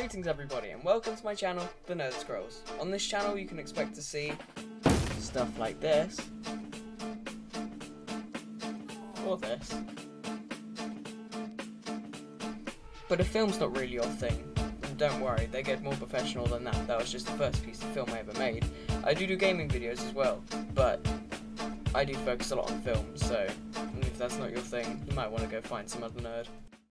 Greetings everybody and welcome to my channel, The Nerd Scrolls. On this channel you can expect to see stuff like this, or this. But if film's not really your thing, then don't worry, they get more professional than that. That was just the first piece of film I ever made. I do gaming videos as well, but I do focus a lot on film, so if that's not your thing, you might want to go find some other nerd.